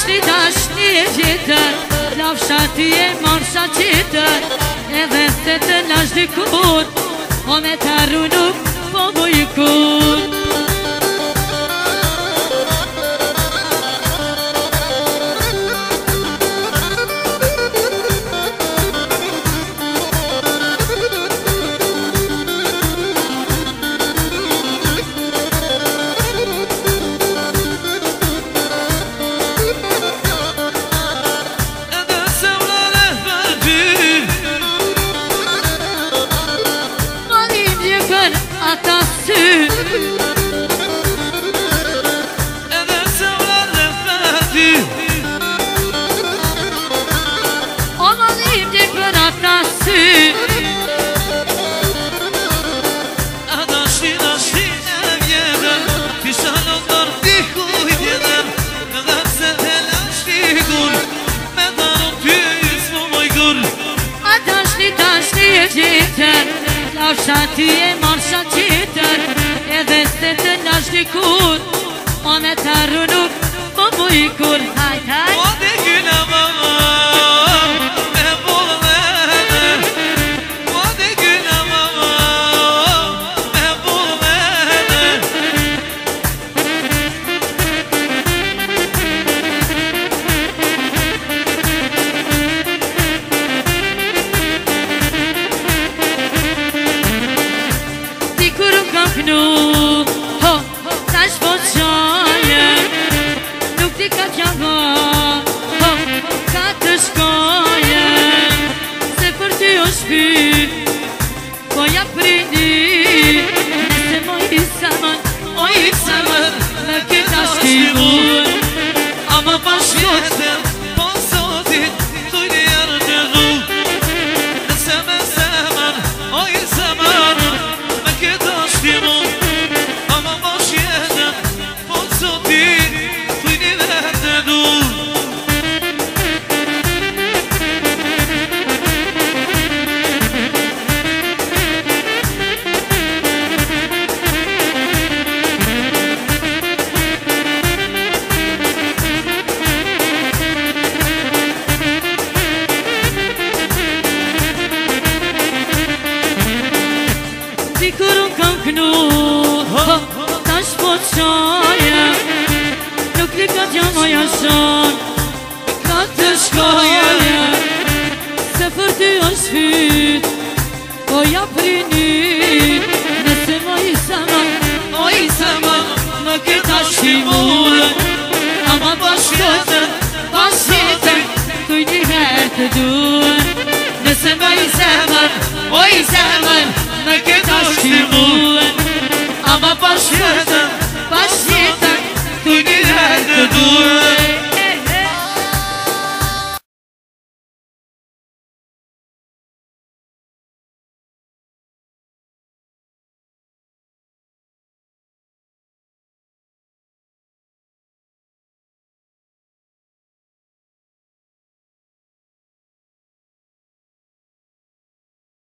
dashni e gjithër Lafshati e marsha qitër Edhe se të nash dikur O me të arru nuk po bujkur Lafshati e marsha qitër Edhe se të nash dikur O me të arru nuk po bujkur Hajt, hajt O dhe gyna mama Me bullene O dhe gyna mama Me bullene Dikur më kam kënu Ho, tash po qaje Nuk ti ka qava Ho, ka të shkoje Se për ty o shpi Po ja prindi Nëse mo i samën O i samën Në këta shkivur Ama bashkjetën Po sotit Tuj një jarë të du Nëse me samën O i samën Ama bashkjetën Po sotit Tuj një jarë të du Dikur më kam kënu Ho, tash po qaje Nuk li ka t'ja moja shon Ka të shkoje Se për ty o shfyt Po ja prini Nëse mo i samën O i samën Në këta shkivur Ama bashkjetën Bashkjetën Tuj një herë të dur Nëse mo i samën O i samën Në këta shkivur Ama bashkjetën Tuj një herë të dur